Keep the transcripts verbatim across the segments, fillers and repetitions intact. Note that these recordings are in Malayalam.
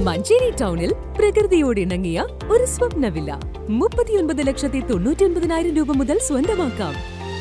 Manjeri ടൗണിൽ പ്രകൃതിയോട് ഇണങ്ങിയ ഒരു സ്വപ്ന വില്ല മുപ്പത്തിയൊൻപത് ലക്ഷത്തി തൊണ്ണൂറ്റി ഒൻപതിനായിരം രൂപ മുതൽ സ്വന്തമാക്കാം.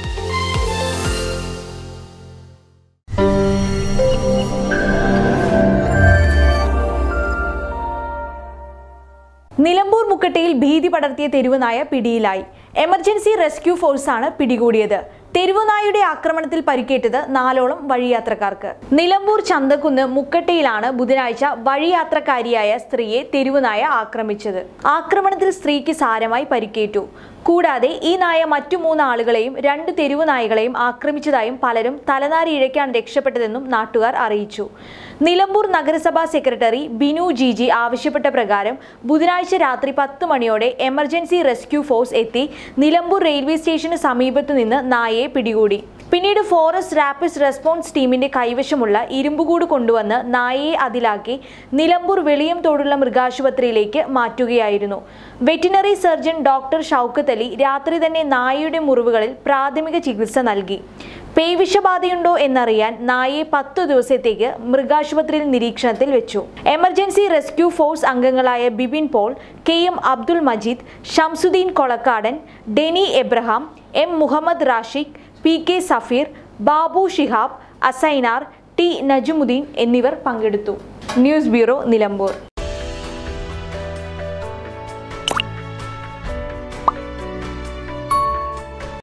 നിലമ്പൂർ മുക്കട്ടയിൽ ഭീതി പടർത്തിയ തെരുവുനായ പിടിയിലായി. എമർജൻസി റെസ്ക്യൂ ഫോഴ്സാണ് പിടികൂടിയത്. തെരുവുനായുടെ ആക്രമണത്തിൽ പരിക്കേറ്റത് നാലോളം വഴിയാത്രക്കാർക്ക്. നിലമ്പൂർ ചന്തക്കുന്ന് മുക്കട്ടയിലാണ് ബുധനാഴ്ച വഴിയാത്രക്കാരിയായ സ്ത്രീയെ തെരുവുനായ ആക്രമിച്ചത്. ആക്രമണത്തിൽ സ്ത്രീക്ക് സാരമായി പരിക്കേറ്റു. കൂടാതെ ഈ നായ മറ്റു മൂന്ന് ആളുകളെയും രണ്ട് തെരുവു നായകളെയും ആക്രമിച്ചതായും പലരും തലനാരി ഇഴയ്ക്കാണ് രക്ഷപ്പെട്ടതെന്നും നാട്ടുകാർ അറിയിച്ചു. നിലമ്പൂർ നഗരസഭാ സെക്രട്ടറി ബിനു ജിജി ആവശ്യപ്പെട്ട പ്രകാരം ബുധനാഴ്ച രാത്രി പത്ത് മണിയോടെ എമർജൻസി റെസ്ക്യൂ ഫോഴ്സ് എത്തി നിലമ്പൂർ റെയിൽവേ സ്റ്റേഷന് സമീപത്തു നിന്ന് നായയെ പിടികൂടി. പിന്നീട് ഫോറസ്റ്റ് റാപ്പിഡ് റെസ്പോൺസ് ടീമിന്റെ കൈവശമുള്ള ഇരുമ്പുകൂട് കൊണ്ടുവന്ന് നായയെ അതിലാക്കി നിലമ്പൂർ വെളിയംതോടുള്ള മൃഗാശുപത്രിയിലേക്ക് മാറ്റുകയായിരുന്നു. Veterinary surgeon doctor Shoukath Ali രാത്രി തന്നെ നായയുടെ മുറിവുകളിൽ പ്രാഥമിക ചികിത്സ നൽകി. പേവിഷബാധയുണ്ടോ എന്നറിയാൻ നായയെ പത്തു ദിവസത്തേക്ക് മൃഗാശുപത്രിയിൽ നിരീക്ഷണത്തിൽ വെച്ചു. എമർജൻസി റെസ്ക്യൂ ഫോഴ്സ് അംഗങ്ങളായ Bibin Paul, K M Abdul Majeed, Shamsuddin Kolakkadan, Deny Abraham, M Muhammad Rashiq, P K Safeer, Babu Shihab, Assainar, T Najumuddin എന്നിവർ പങ്കെടുത്തു. News bureau, Nilambur.